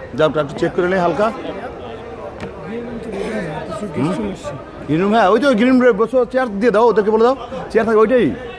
যাও একটু চেক করে নেই হালকা। গ্রিন রুম, হ্যাঁ ওই তো গ্রিন রুমে বসো, চেয়ার দিয়ে দাও ওদেরকে, বলে দাও চেয়ার থাকে ওইটাই।